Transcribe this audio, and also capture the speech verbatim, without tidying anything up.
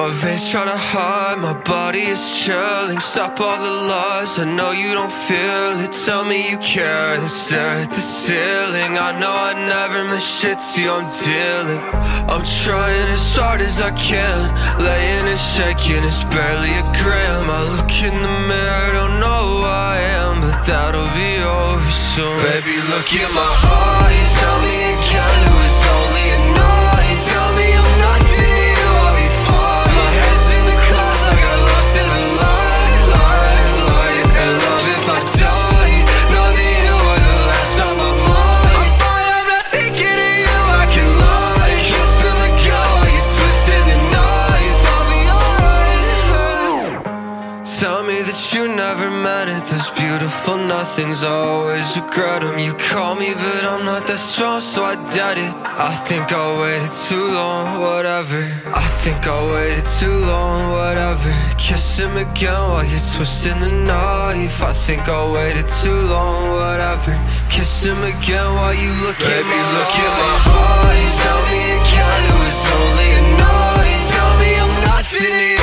My veins try to hide, my body is chilling. Stop all the lies, I know you don't feel it. Tell me you care, then stare at the ceiling. I know I never meant shit to you, I'm dealing. I'm trying as hard as I can, laying and shaking, it's barely a gram. I look in the mirror, don't know who I am, but that'll be over soon. Baby, look in my eyes, tell me again it was only a night. Tell me I'm nothing to you, I'll be fine. My head's in the clouds, I got lost in a lie, lie, lie. And love if I die, know that you were the last on my mind. I'm fine, I'm not thinking of you, I can lie. Kiss him again while you're twisting the knife, I'll be alright. Tell me that you never meant it, those beautiful nothings, I always regret them. You call me but I'm not that strong, so I doubt it. I think I waited too long, whatever. I think I waited too long, whatever. Kiss him again while you're twisting the knife. I think I waited too long, whatever. Kiss him again while you look at my eyes. Look at my eyes, tell me again it was only a night. Tell me I'm nothing to you.